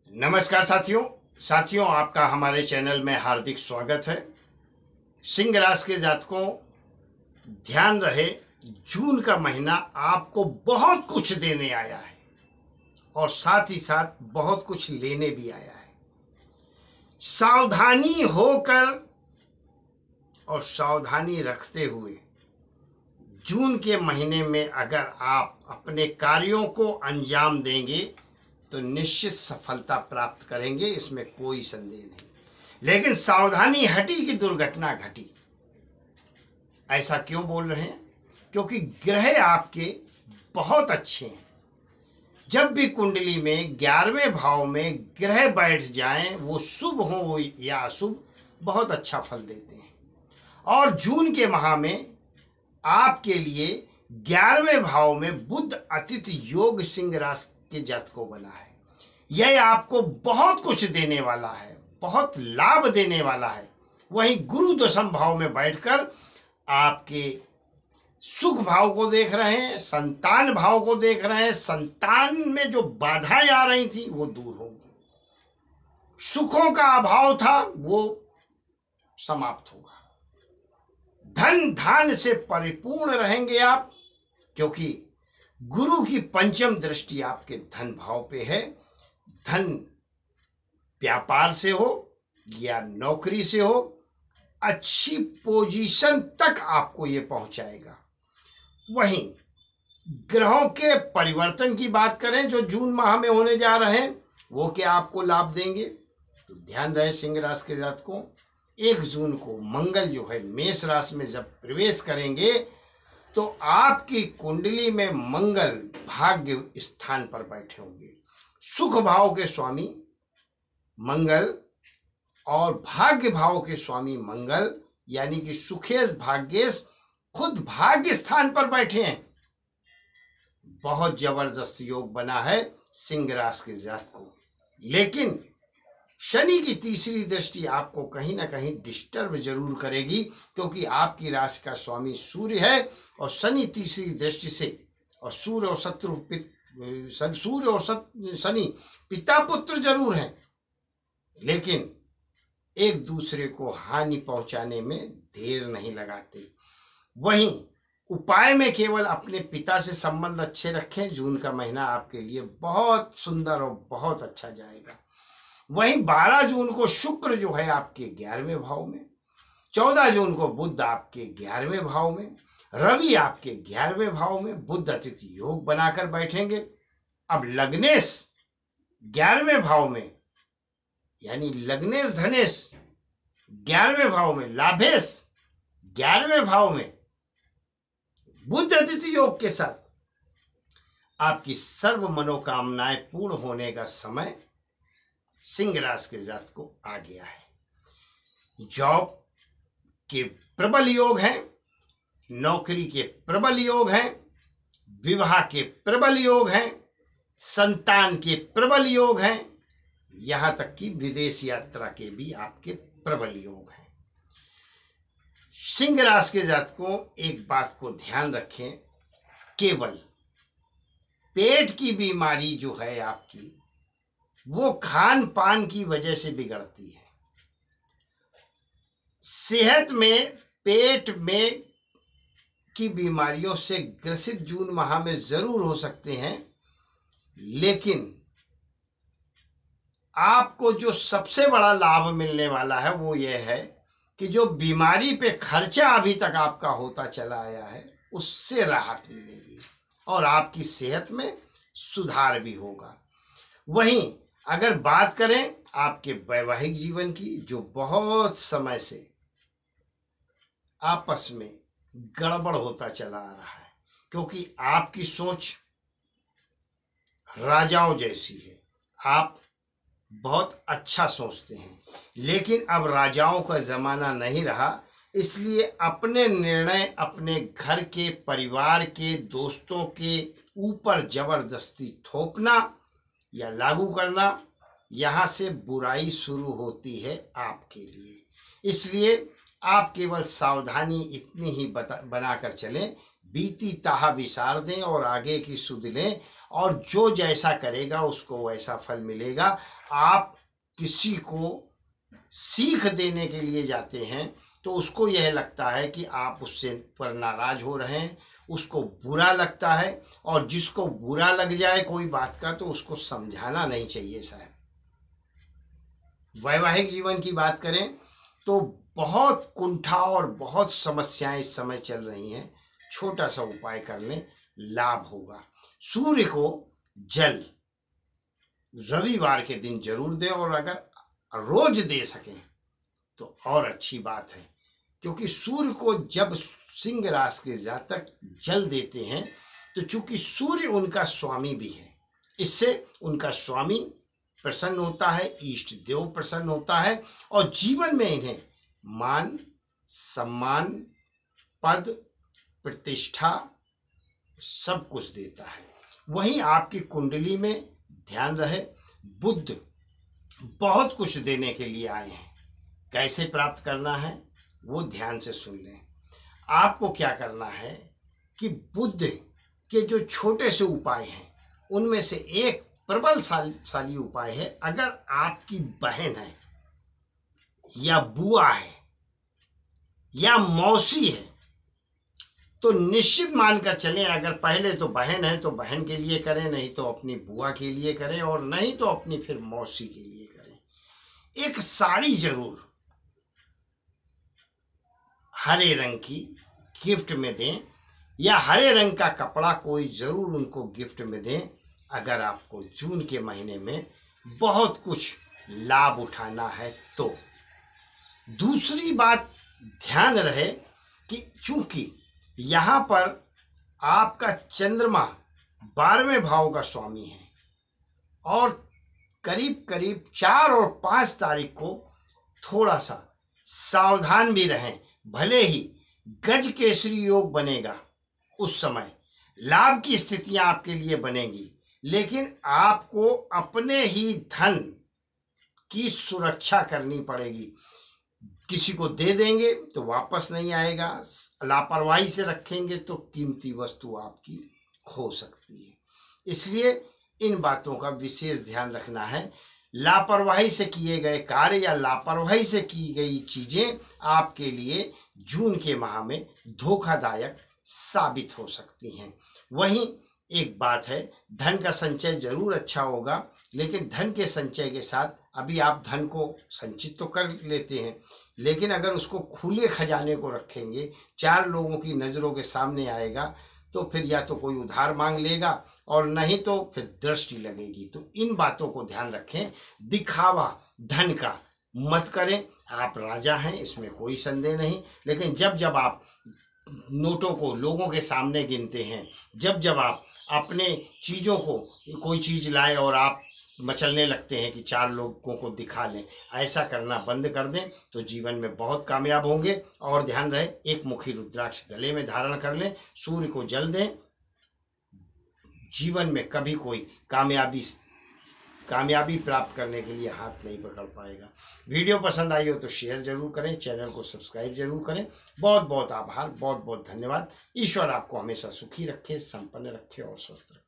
नमस्कार साथियों आपका हमारे चैनल में हार्दिक स्वागत है। सिंह राशि के जातकों, ध्यान रहे, जून का महीना आपको बहुत कुछ देने आया है और साथ ही साथ बहुत कुछ लेने भी आया है। सावधानी होकर और सावधानी रखते हुए जून के महीने में अगर आप अपने कार्यों को अंजाम देंगे तो निश्चित सफलता प्राप्त करेंगे, इसमें कोई संदेह नहीं। लेकिन सावधानी हटी कि दुर्घटना घटी। ऐसा क्यों बोल रहे हैं? क्योंकि ग्रह आपके बहुत अच्छे हैं। जब भी कुंडली में 11वें भाव में ग्रह बैठ जाएं, वो शुभ हो या अशुभ, बहुत अच्छा फल देते हैं। और जून के माह में आपके लिए 11वें भाव में बुध अतिथि योग सिंह राशि के जातकों बना है। यह आपको बहुत कुछ देने वाला है, बहुत लाभ देने वाला है। वहीं गुरु दशम भाव में बैठकर आपके सुख भाव को देख रहे हैं, संतान भाव को देख रहे हैं। संतान में जो बाधाएं आ रही थी वो दूर होंगी, सुखों का अभाव था वो समाप्त होगा, धन धान से परिपूर्ण रहेंगे आप, क्योंकि गुरु की पंचम दृष्टि आपके धन भाव पे है। धन व्यापार से हो या नौकरी से हो, अच्छी पोजीशन तक आपको ये पहुंचाएगा। वहीं ग्रहों के परिवर्तन की बात करें जो जून माह में होने जा रहे हैं, वो क्या आपको लाभ देंगे? तो ध्यान रहे सिंह राशि के जातकों, 1 जून को मंगल जो है मेष राशि में जब प्रवेश करेंगे तो आपकी कुंडली में मंगल भाग्य स्थान पर बैठे होंगे। सुख भाव के स्वामी मंगल और भाग्य भाव के स्वामी मंगल, यानी कि सुखेश भाग्येश खुद भाग्य स्थान पर बैठे हैं। बहुत जबरदस्त योग बना है सिंह राशि के जातकों। लेकिन शनि की तीसरी दृष्टि आपको कहीं ना कहीं डिस्टर्ब जरूर करेगी, क्योंकि आपकी राशि का स्वामी सूर्य है और शनि तीसरी दृष्टि से, और सूर्य और शनि पिता पुत्र जरूर हैं, लेकिन एक दूसरे को हानि पहुंचाने में देर नहीं लगाते। वहीं उपाय में केवल अपने पिता से संबंध अच्छे रखें। जून का महीना आपके लिए बहुत सुंदर और बहुत अच्छा जाएगा। वहीं 12 जून को शुक्र जो है आपके 11वें भाव में, 14 जून को बुध आपके 11वें भाव में, रवि आपके 11वें भाव में बुध अतिथि योग बनाकर बैठेंगे। अब लग्नेश 11वें भाव में, यानी लग्नेश धनेश 11वें भाव में, लाभेश 11वें भाव में बुध अतिथि योग के साथ आपकी सर्व मनोकामनाएं पूर्ण होने का समय सिंह राशि के जातक को आ गया है। जॉब के प्रबल योग हैं, नौकरी के प्रबल योग हैं, विवाह के प्रबल योग हैं, संतान के प्रबल योग हैं, यहां तक कि विदेश यात्रा के भी आपके प्रबल योग हैं। सिंह राशि के जातकों, एक बात को ध्यान रखें, केवल पेट की बीमारी जो है आपकी, वो खान पान की वजह से बिगड़ती है। सेहत में पेट में की बीमारियों से ग्रसित जून माह में जरूर हो सकते हैं, लेकिन आपको जो सबसे बड़ा लाभ मिलने वाला है वो ये है कि जो बीमारी पे खर्चा अभी तक आपका होता चला आया है उससे राहत मिलेगी और आपकी सेहत में सुधार भी होगा। वहीं अगर बात करें आपके वैवाहिक जीवन की, जो बहुत समय से आपस में गड़बड़ होता चला आ रहा है, क्योंकि आपकी सोच राजाओं जैसी है, आप बहुत अच्छा सोचते हैं, लेकिन अब राजाओं का जमाना नहीं रहा। इसलिए अपने निर्णय अपने घर के, परिवार के, दोस्तों के ऊपर जबरदस्ती थोपना या लागू करना, यहाँ से बुराई शुरू होती है आपके लिए। इसलिए आप केवल सावधानी इतनी ही बनाकर चलें, बीती ताह विसार दें और आगे की सुध लें और जो जैसा करेगा उसको वैसा फल मिलेगा। आप किसी को सीख देने के लिए जाते हैं तो उसको यह लगता है कि आप उससे पर नाराज हो रहे हैं, उसको बुरा लगता है, और जिसको बुरा लग जाए कोई बात का तो उसको समझाना नहीं चाहिए साहब। वैवाहिक जीवन की बात करें तो बहुत कुंठा और बहुत समस्याएं इस समय चल रही हैं। छोटा सा उपाय कर लें, लाभ होगा। सूर्य को जल रविवार के दिन जरूर दें, और अगर रोज दे सकें तो और अच्छी बात है, क्योंकि सूर्य को जब सिंह राशि के जातक जल देते हैं तो चूंकि सूर्य उनका स्वामी भी है, इससे उनका स्वामी प्रसन्न होता है, इष्ट देव प्रसन्न होता है, और जीवन में इन्हें मान सम्मान पद प्रतिष्ठा सब कुछ देता है। वहीं आपकी कुंडली में ध्यान रहे, बुध बहुत कुछ देने के लिए आए हैं। कैसे प्राप्त करना है वो ध्यान से सुन लें। आपको क्या करना है कि बुध के जो छोटे से उपाय हैं उनमें से एक प्रबलशाली उपाय है। अगर आपकी बहन है या बुआ है या मौसी है तो निश्चित मानकर चलें, अगर पहले तो बहन है तो बहन के लिए करें, नहीं तो अपनी बुआ के लिए करें, और नहीं तो अपनी फिर मौसी के लिए करें। एक साड़ी जरूर हरे रंग की गिफ्ट में दें, या हरे रंग का कपड़ा कोई जरूर उनको गिफ्ट में दें, अगर आपको जून के महीने में बहुत कुछ लाभ उठाना है तो। दूसरी बात ध्यान रहे कि चूंकि यहाँ पर आपका चंद्रमा 12वें भाव का स्वामी है, और करीब करीब 4 और 5 तारीख को थोड़ा सा सावधान भी रहें। भले ही गज केसरी योग बनेगा, उस समय लाभ की स्थितियां आपके लिए बनेगी, लेकिन आपको अपने ही धन की सुरक्षा करनी पड़ेगी। किसी को दे देंगे तो वापस नहीं आएगा, लापरवाही से रखेंगे तो कीमती वस्तु आपकी खो सकती है। इसलिए इन बातों का विशेष ध्यान रखना है। लापरवाही से किए गए कार्य या लापरवाही से की गई चीजें आपके लिए जून के माह में धोखादायक साबित हो सकती हैं। वहीं एक बात है, धन का संचय जरूर अच्छा होगा, लेकिन धन के संचय के साथ अभी आप धन को संचित तो कर लेते हैं, लेकिन अगर उसको खुले खजाने को रखेंगे, 4 लोगों की नज़रों के सामने आएगा, तो फिर या तो कोई उधार मांग लेगा और नहीं तो फिर दृष्टि लगेगी। तो इन बातों को ध्यान रखें। दिखावा धन का मत करें। आप राजा हैं, इसमें कोई संदेह नहीं, लेकिन जब जब आप नोटों को लोगों के सामने गिनते हैं, जब जब आप अपने चीज़ों को कोई चीज़ लाए और आप मचलने लगते हैं कि 4 लोगों को दिखा लें, ऐसा करना बंद कर दें तो जीवन में बहुत कामयाब होंगे। और ध्यान रहे, एक मुखी रुद्राक्ष गले में धारण कर लें, सूर्य को जल दें। जीवन में कभी कोई कामयाबी प्राप्त करने के लिए हाथ नहीं पकड़ पाएगा। वीडियो पसंद आई हो तो शेयर जरूर करें, चैनल को सब्सक्राइब जरूर करें। बहुत बहुत आभार, बहुत बहुत धन्यवाद। ईश्वर आपको हमेशा सुखी रखे, संपन्न रखे और स्वस्थ रखे।